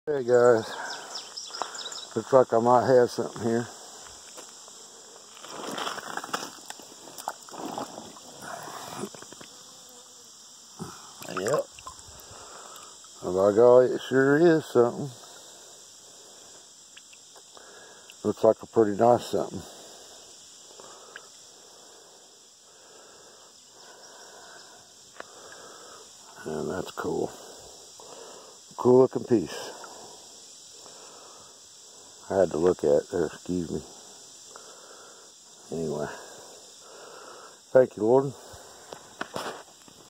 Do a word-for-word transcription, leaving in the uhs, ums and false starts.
Hey guys, looks like I might have something here. Yep. Oh by golly, it sure is something. Looks like a pretty nice something. And that's cool. Cool looking piece. I had to look at it there, excuse me. Anyway. Thank you, Lord.